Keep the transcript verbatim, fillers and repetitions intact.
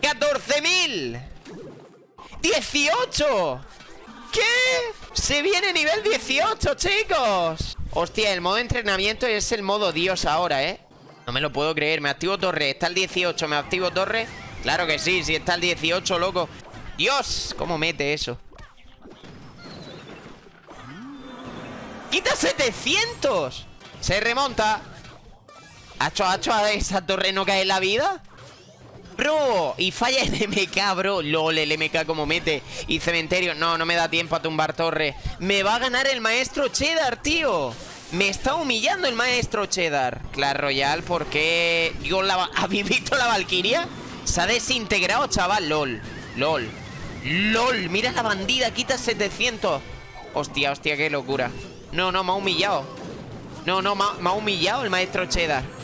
catorce mil. dieciocho. ¿Qué? Se viene nivel dieciocho, chicos. Hostia, el modo entrenamiento es el modo Dios ahora, ¿eh? No me lo puedo creer. Me activo torre. Está el dieciocho. ¿Me activo torre? Claro que sí. Si está el dieciocho, loco. Dios, ¿cómo mete eso? ¡Quita setecientos! Se remonta. ¿Hacho, hacho, a esa torre no cae en la vida? Bro, y falla el M K, bro. LOL, el M K como mete. Y cementerio, no, no me da tiempo a tumbar torre. Me va a ganar el maestro Cheddar, tío. Me está humillando el maestro Cheddar. Clash Royale, ¿por qué? Dios, la... ¿habéis visto la Valkyria? Se ha desintegrado, chaval. LOL, LOL, LOL. Mira la bandida, quita setecientos. Hostia, hostia, qué locura. No, no, me ha humillado. No, no, me ha, me ha humillado el maestro Cheddar.